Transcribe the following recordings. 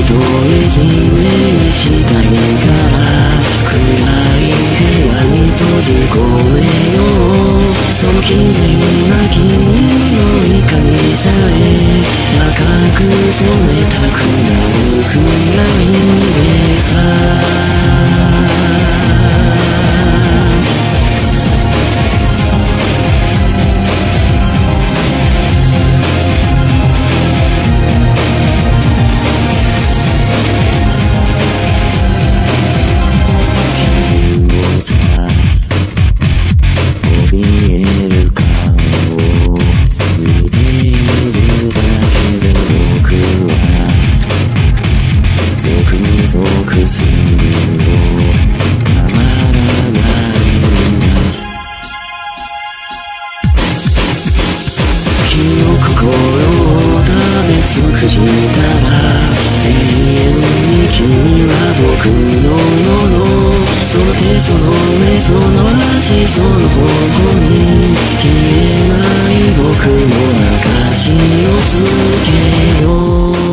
独り占めにしたいから暗い部屋に閉じ込めよう。その綺麗な君の光さえ赤く染めたくなるくらいでさ。心を食べ尽くしたら永遠に君は僕のもの。その手その目その足その頬に消えない僕の証をつけよう。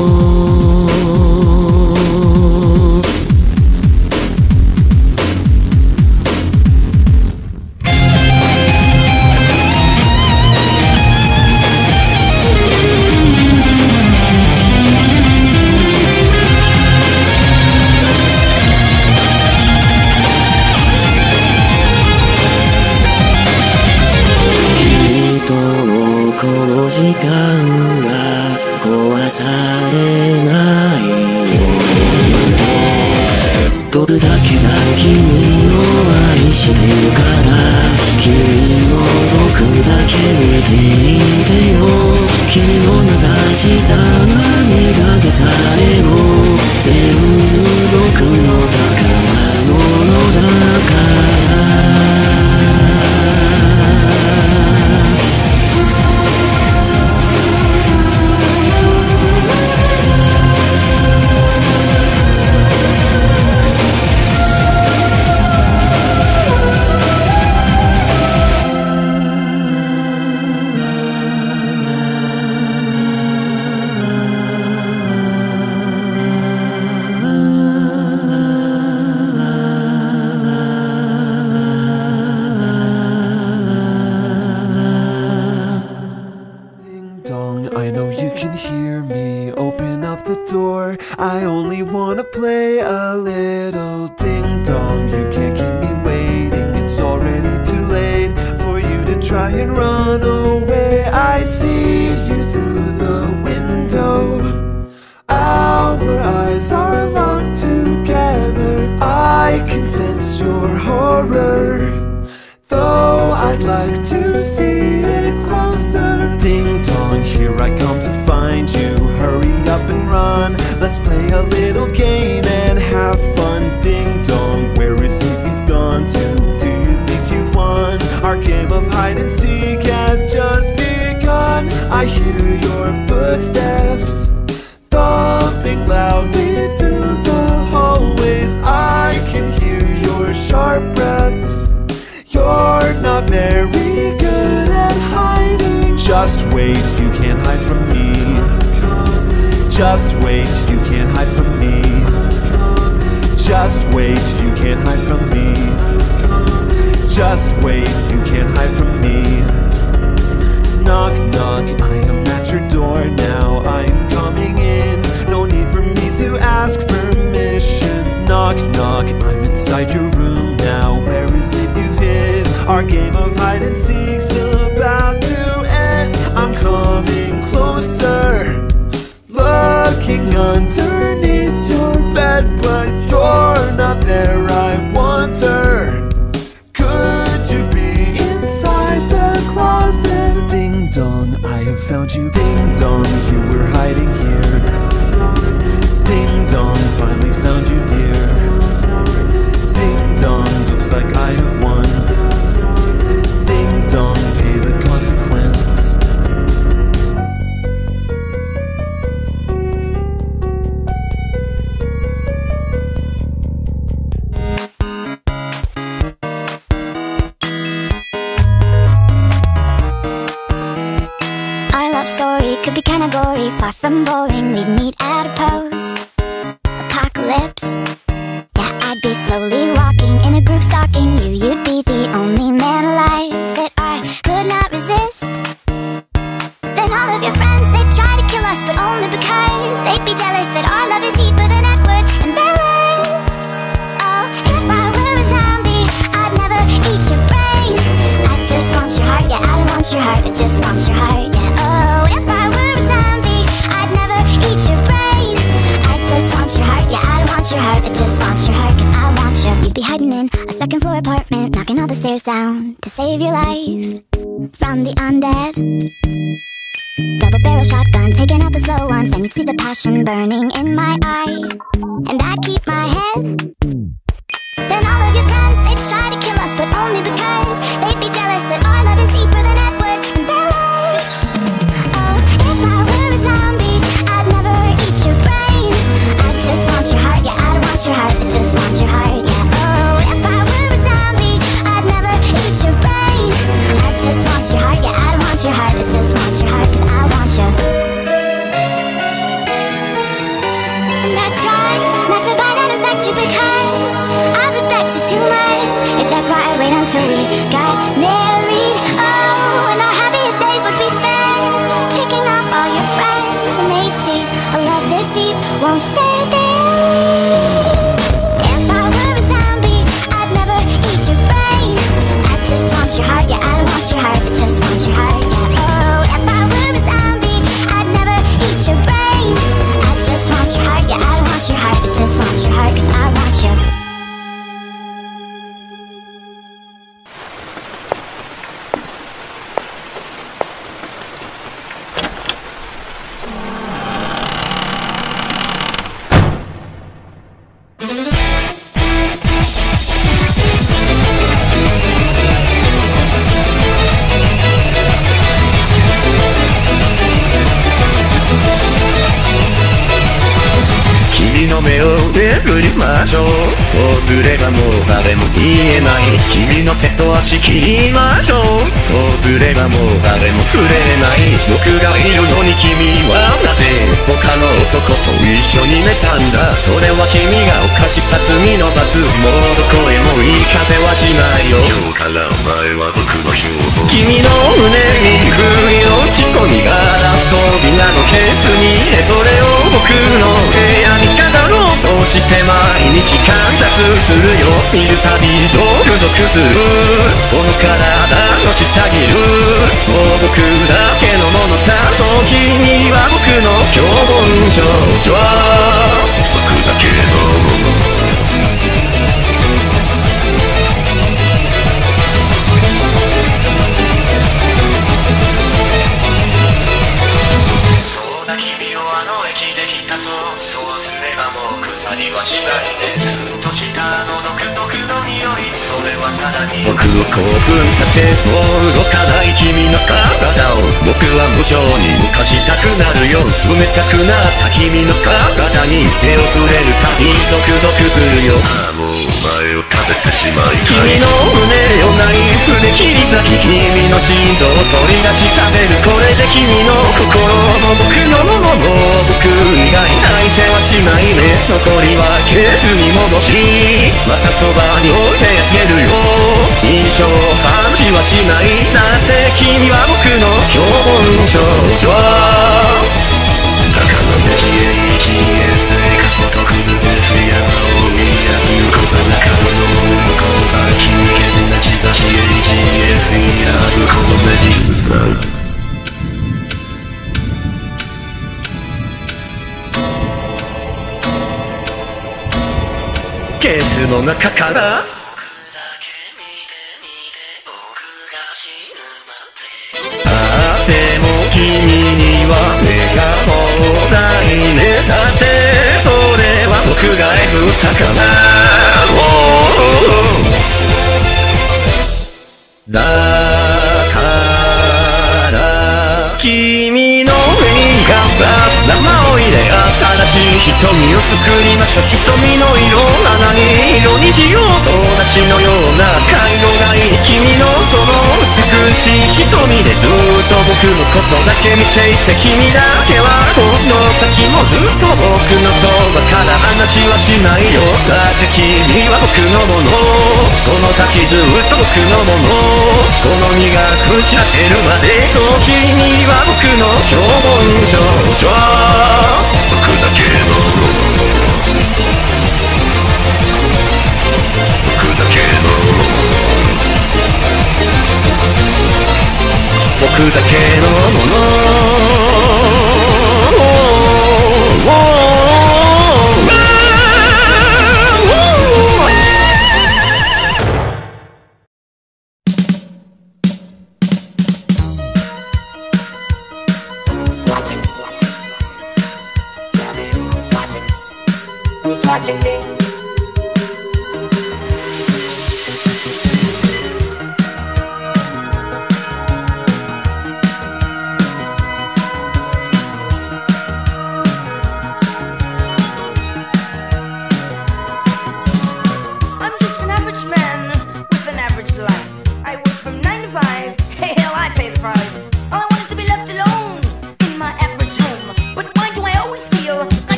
この時間が壊されないようにと僕だけが君を愛してるから君も僕だけ見ていてよ。君の流した涙でさえも全部僕の宝物だから I know you can hear me, open up the door. I only wanna play a little ding dong. You can't keep me waiting, it's already too late for you to try and run away. I see you through the window, our eyes are locked together. I can sense your horror, though I'd like to see it closer. Ding dong, here I come to find you. Hurry up and run, let's play a little game and have fun. Ding dong, where is it you've gone to? Do you think you've won? Our game of hide and seek has just begun. I hear your footsteps thumping loudly through the hallways. I can hear your sharp breaths. You're not very good at hiding. Just wait, you can't hide from me. Just wait, you can't hide from me. Just wait, you can't hide from me. Just wait, you can't hide from me. Knock, knock, I am at your door now. I am coming in, no need for me to ask permission. Knock, knock, I'm inside your room now. Where is it you've hid? Our game of hide and seek's about to end. I'm coming closer, looking underneath your bed, but you're not there. I wonder, could you be inside the closet? Ding dong, I have found you. Ding dong, you were hiding here. Ding dong, finally found you, dear. Ding dong, looks like I have won. Ding dong, pay the consequence. Our love story could be kinda gory, far from boring. We'd meet at a post stairs down to save your life from the undead. Double barrel shotgun, taking out the slow ones. Then you'd see the passion burning in my eye, and I'd keep my head. Then all of your friends, they'd try to kill us, but only because they'd be jealous that our love is deeper than Edward and Bella's. Oh, if I were a zombie, I'd never eat your brain. I just want your heart, yeah, I don't want your heart, I just want your heart, yeah. Oh, if I were a zombie, I'd never eat your brain. I just want your heart, yeah, I don't want your heart, I just want your heart, 'cause I want you. And I tried not to bite and infect you because I respect you too much. If that's why I'd wait until we got married. Oh, and our happiest days would be spent picking off all your friends, and they'd see a love this deep won't stay buried. If I were a zombie, I'd never eat your brain. I just want your heart, yeah, I don't want your heart, I just want your heart, yeah. Oh, if I were a zombie, I'd never eat your brain. I just want your heart, yeah, I don't want your heart, I just want your heart, 'cause I want you. 君の目をめぐりましょう。そうすればもう誰も言えない。君の手と足切りましょう。そうすればもう誰も触れない。僕がいるのに君はなぜ他の男と一緒に寝たんだ。それは君が犯した罪の罰。もうどこへも行かせはしないよ。今日からお前は僕の標本。君の胸に不意を打ち込みガラス扉のケースに入れ、それを僕の部屋に飾ろう。そうして毎日観察するよ。見るたびゾクゾクする。この体の下着る。もう僕だけのものさ。そう君は僕の標本少女。僕だけのもの。そうだ君をあの駅でひたと。そうすればもう腐りはしないで。ずっとしたあの独特の匂い。それはさらに僕を興奮させ、もう動かない君の体を僕は無性に動かしたくなるよ。冷たくなった君の体に手を触れるたびゾクゾクするよ。ああもうお前を食べてしまいたい。君の胸をナイフで切り裂き、君の心臓を取り出し食べる。これで君の心も僕のものも僕以外愛せはしないね。残りはケースに戻し、またそばに置いてあげるよ。印象判しはしない。だって君は僕の標本少女。だからね消え消えて過去と来るですやを見やることなかろう。向こうが君けな血が消え消えてやるこの目にうざい。ケースの中からああでも君には目がもうないね。だってそれは僕が選ったからだから君の上に頑張った生を入れ、新しい瞳を作りましょう。瞳の色は何色にしよう。育ちのような顔色がいい君のその美しい瞳でずっと僕のことだけ見ていて、君だけはこの先もずっと僕のそばから離しはしないよ。だって君は僕のもの、この先ずっと僕のもの、この身が朽ち果てるまで。そう君は僕の標本少女。僕だけのもの、僕だけのもの、僕だけのもの。 watching me.